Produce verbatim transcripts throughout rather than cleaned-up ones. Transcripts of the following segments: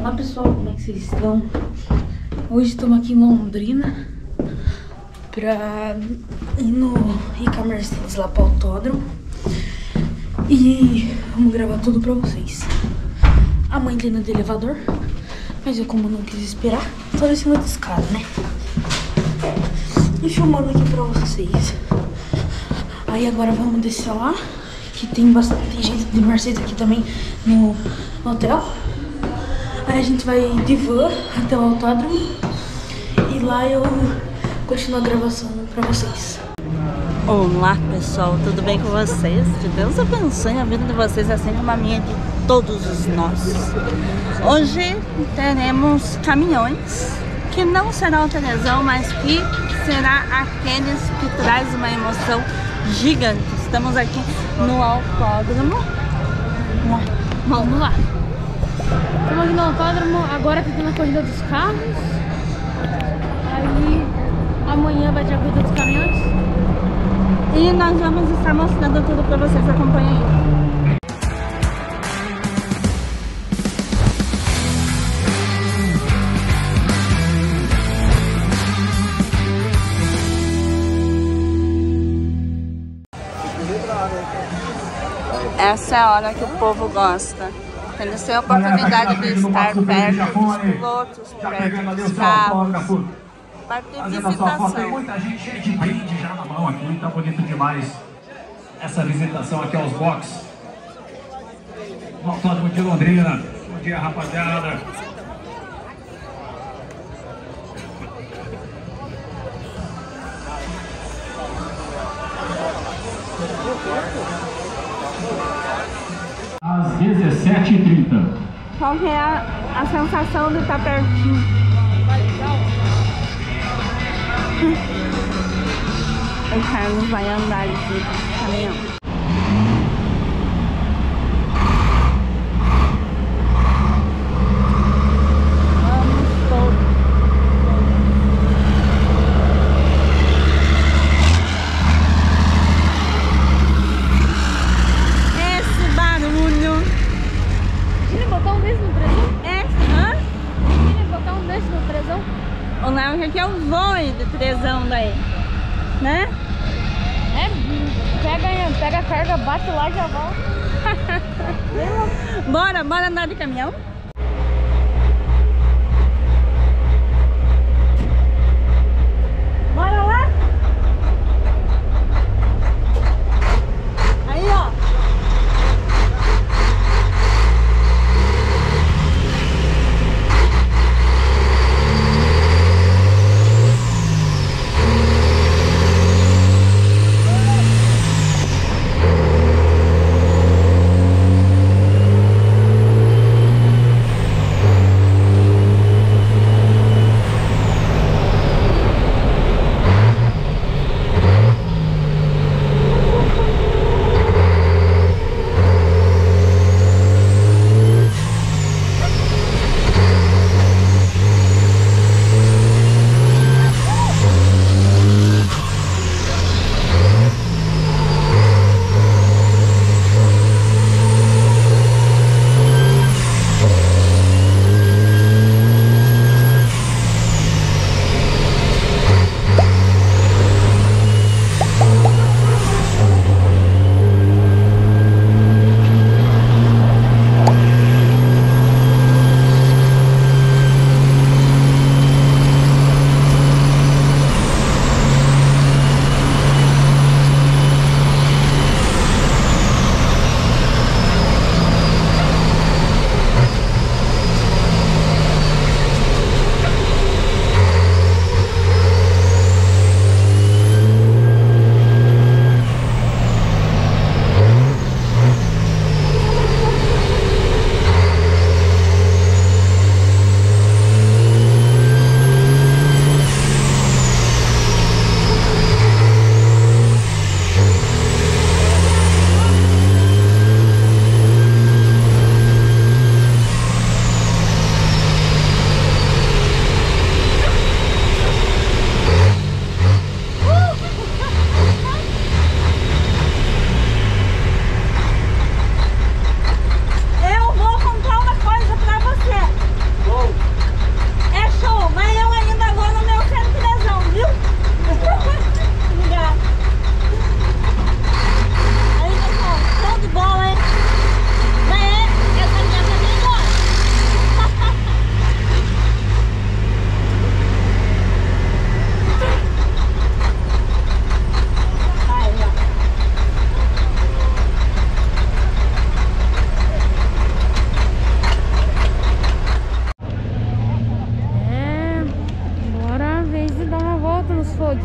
Olá pessoal, como é que vocês estão? Hoje estamos aqui em Londrina pra ir no Rica Mercedes lá pro autódromo e vamos gravar tudo pra vocês. A mãe tá indo de elevador, mas eu, como não quis esperar, tô descendo a escada, né? E filmando aqui pra vocês. Aí agora vamos descer lá, que tem bastante gente de Mercedes aqui também no, no hotel. Aí a gente vai de van até o autódromo e lá eu continuo a gravação pra vocês. Olá pessoal, tudo bem com vocês? Que Deus abençoe a vida de vocês, assim como a minha de todos os nós. Hoje teremos caminhões, que não será o Terezão, mas que será aqueles que traz uma emoção gigante. Estamos aqui no autódromo. Vamos lá. Estamos aqui no autódromo, agora que tem a corrida dos carros. Aí amanhã vai ter a corrida dos caminhões. E nós vamos estar mostrando tudo para vocês, acompanhem aí. Essa é a hora que o povo gosta. Eles têm a oportunidade de estar perto dos pilotos, perto dos carros. Parte de visitação. Tem muita gente cheia de brinde já na mão aqui, tá bonito demais essa visitação aqui aos boxes. No Autódromo de Londrina. Bom dia, rapaziada. Às dezessete e trinta. Qual que é a, a sensação de estar pertinho? O Carlos vai andar de caminhão. O Léo já quer um voo de trezão daí, né? É, pega, pega a carga, bate lá e já volta. Bora, bora andar de caminhão? Bora lá? Aí, ó.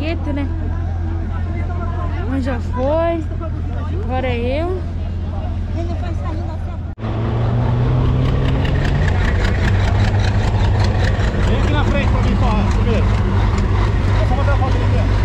Paquete, né? Mas já foi. Agora é eu. Ele vai saindo aqui. Vem aqui na frente pra mim só, primeiro. É só mandar a foto aqui.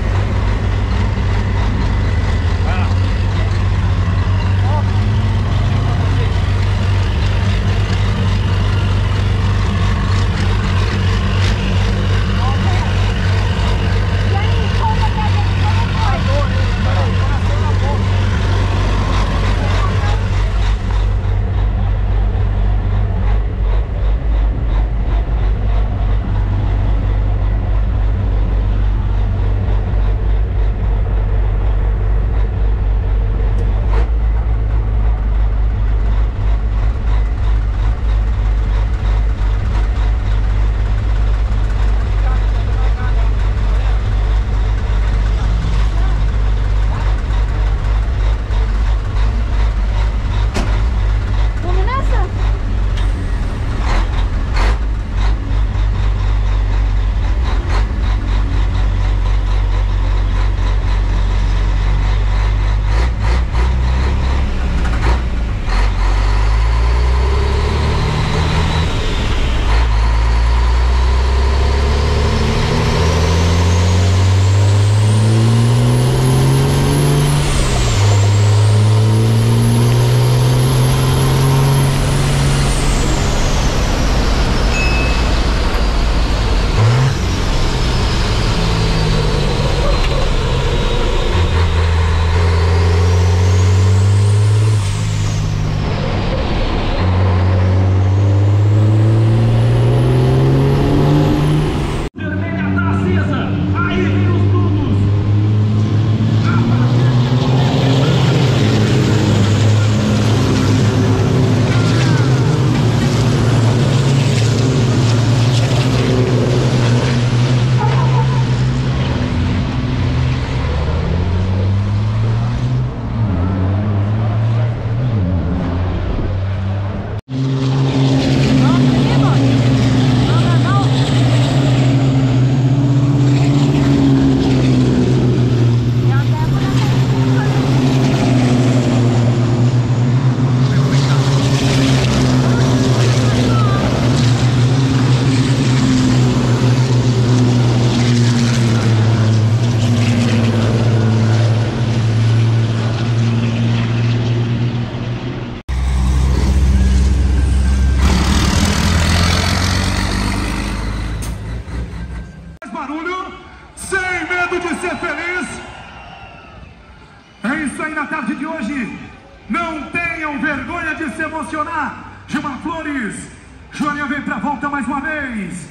Gilmar Flores, Joaninha vem pra volta mais uma vez.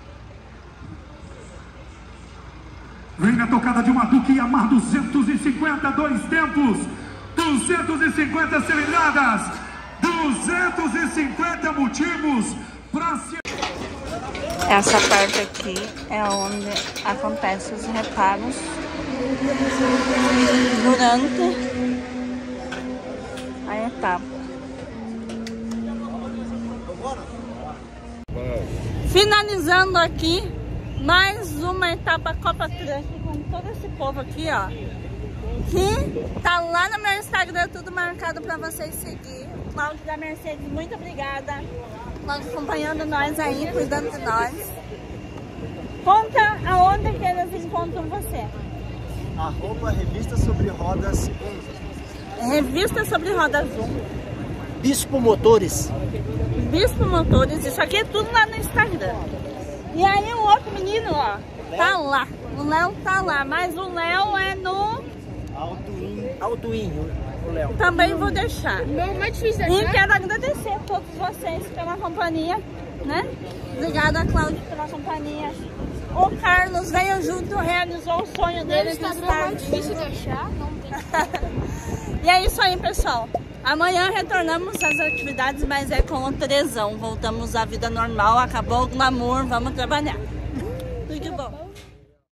Vem na tocada de uma Duque Yamaha duzentos e cinquenta, dois tempos, duzentos e cinquenta cilindradas, duzentos e cinquenta motivos para se... Essa parte aqui é onde acontecem os reparos durante a etapa. Finalizando aqui mais uma etapa Copa Truck com todo esse povo aqui, ó, que tá lá no meu Instagram, tudo marcado para vocês seguir. Cláudio da Mercedes, muito obrigada, Cláudio, acompanhando nós aí, cuidando de nós. Conta aonde que eles encontram você. Arroba Revista Sobre Rodas um. Revista Sobre Rodas um. Bispo Motores. Bispo Motores, isso aqui é tudo lá no Instagram. E aí o outro menino, ó, tá lá. O Léo tá lá, mas o Léo é no... Altoin, Altoin, o Léo. Também vou deixar. Não, mais difícil E quero agradecer a todos vocês pela companhia, né? Obrigada, Cláudio, pela companhia. O Carlos veio junto, realizou o sonho dele de estar. mais difícil de achar, não tem. E é isso aí, pessoal. Amanhã retornamos às atividades, mas é com o Trezão. Voltamos à vida normal, acabou o glamour, vamos trabalhar. Tudo de bom.